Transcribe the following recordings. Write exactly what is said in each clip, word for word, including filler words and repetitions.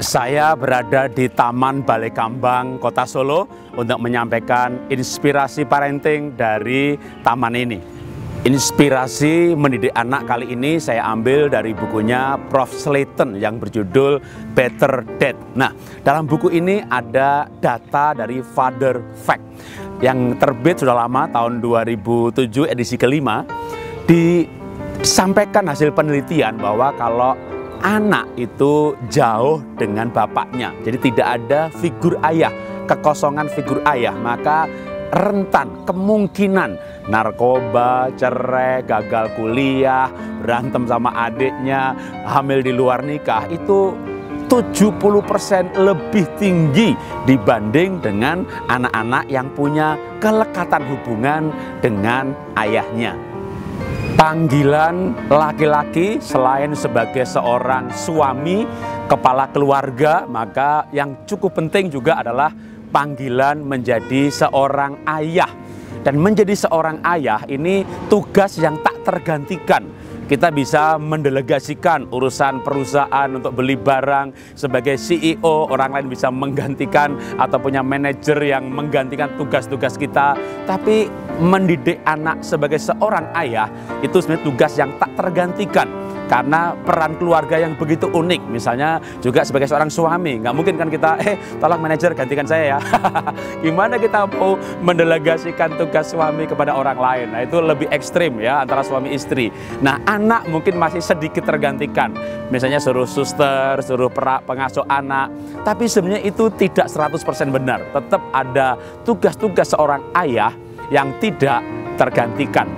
Saya berada di Taman Balai Kambang, Kota Solo untuk menyampaikan inspirasi parenting dari taman ini. Inspirasi mendidik anak kali ini saya ambil dari bukunya Prof Slayton yang berjudul Better Dad. Nah, dalam buku ini ada data dari Father Fact yang terbit sudah lama, tahun dua ribu tujuh edisi kelima. Disampaikan hasil penelitian bahwa kalau anak itu jauh dengan bapaknya, jadi tidak ada figur ayah, kekosongan figur ayah, maka rentan kemungkinan narkoba, cerai, gagal kuliah, berantem sama adiknya, hamil di luar nikah, itu tujuh puluh persen lebih tinggi dibanding dengan anak-anak yang punya kelekatan hubungan dengan ayahnya. Panggilan laki-laki selain sebagai seorang suami, kepala keluarga, maka yang cukup penting juga adalah panggilan menjadi seorang ayah. Dan menjadi seorang ayah ini tugas yang tak tergantikan. Kita bisa mendelegasikan urusan perusahaan untuk beli barang sebagai C E O, orang lain bisa menggantikan atau punya manajer yang menggantikan tugas-tugas kita. Tapi mendidik anak sebagai seorang ayah itu sebenarnya tugas yang tak tergantikan. Karena peran keluarga yang begitu unik, misalnya juga sebagai seorang suami, nggak mungkin kan kita, eh tolong manajer gantikan saya ya. Gimana kita mau mendelegasikan tugas suami kepada orang lain? Nah itu lebih ekstrim ya antara suami istri. Nah anak mungkin masih sedikit tergantikan, misalnya suruh suster, suruh pengasuh anak. Tapi sebenarnya itu tidak seratus persen benar, tetap ada tugas-tugas seorang ayah yang tidak tergantikan.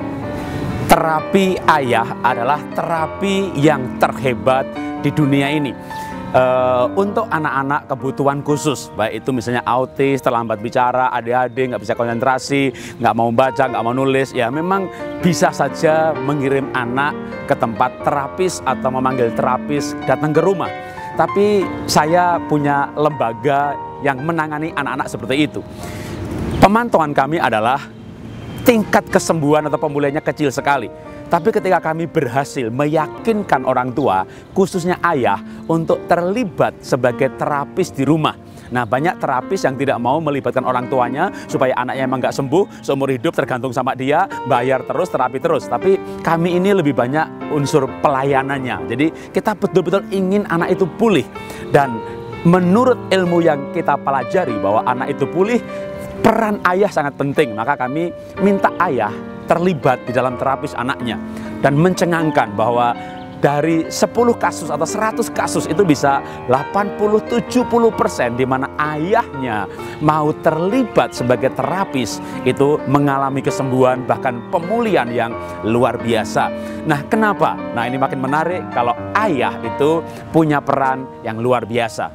Terapi ayah adalah terapi yang terhebat di dunia ini. Uh, untuk anak-anak kebutuhan khusus, baik itu misalnya autis, terlambat bicara, A D H D, nggak bisa konsentrasi, nggak mau baca, nggak mau nulis, ya memang bisa saja mengirim anak ke tempat terapis atau memanggil terapis datang ke rumah. Tapi saya punya lembaga yang menangani anak-anak seperti itu. Pemantauan kami adalah tingkat kesembuhan atau pemulihannya kecil sekali. Tapi ketika kami berhasil meyakinkan orang tua, khususnya ayah, untuk terlibat sebagai terapis di rumah. Nah, banyak terapis yang tidak mau melibatkan orang tuanya supaya anaknya emang nggak sembuh, seumur hidup tergantung sama dia, bayar terus, terapi terus. Tapi kami ini lebih banyak unsur pelayanannya. Jadi kita betul-betul ingin anak itu pulih. Dan menurut ilmu yang kita pelajari bahwa anak itu pulih, peran ayah sangat penting, maka kami minta ayah terlibat di dalam terapis anaknya dan mencengangkan bahwa dari sepuluh kasus atau seratus kasus itu bisa delapan puluh sampai tujuh puluh persen di mana ayahnya mau terlibat sebagai terapis itu mengalami kesembuhan bahkan pemulihan yang luar biasa. Nah, kenapa? Nah, ini makin menarik kalau ayah itu punya peran yang luar biasa.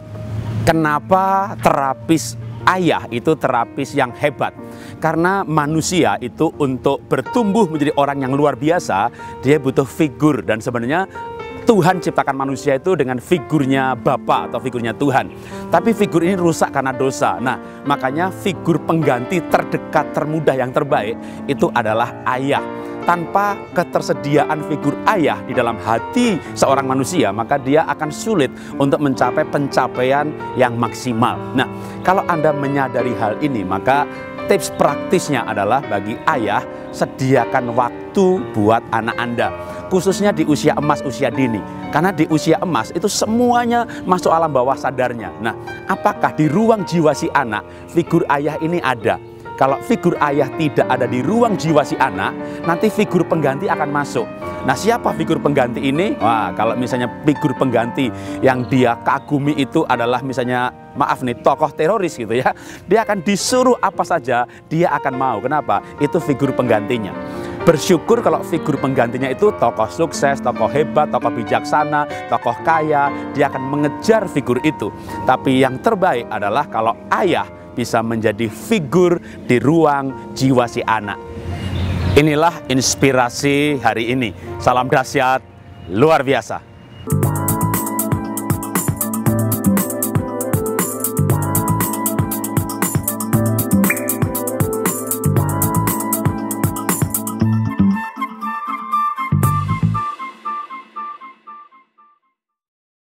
Kenapa terapis ayah itu terapis yang hebat? Karena manusia itu untuk bertumbuh menjadi orang yang luar biasa, dia butuh figur. Dan sebenarnya Tuhan ciptakan manusia itu dengan figurnya Bapa atau figurnya Tuhan. Tapi figur ini rusak karena dosa. Nah, makanya figur pengganti terdekat, termudah, yang terbaik itu adalah ayah. Tanpa ketersediaan figur ayah di dalam hati seorang manusia, maka dia akan sulit untuk mencapai pencapaian yang maksimal. Nah, kalau Anda menyadari hal ini, maka tips praktisnya adalah bagi ayah, sediakan waktu buat anak Anda. Khususnya di usia emas, usia dini. Karena di usia emas itu semuanya masuk alam bawah sadarnya. Nah, apakah di ruang jiwa si anak, figur ayah ini ada? Kalau figur ayah tidak ada di ruang jiwa si anak, nanti figur pengganti akan masuk. Nah, siapa figur pengganti ini? Wah, kalau misalnya figur pengganti yang dia kagumi itu adalah misalnya, maaf nih, tokoh teroris gitu ya, dia akan disuruh apa saja, dia akan mau. Kenapa? Itu figur penggantinya. Bersyukur kalau figur penggantinya itu tokoh sukses, tokoh hebat, tokoh bijaksana, tokoh kaya, dia akan mengejar figur itu. Tapi yang terbaik adalah kalau ayah bisa menjadi figur di ruang jiwa si anak. Inilah inspirasi hari ini. Salam dahsyat luar biasa.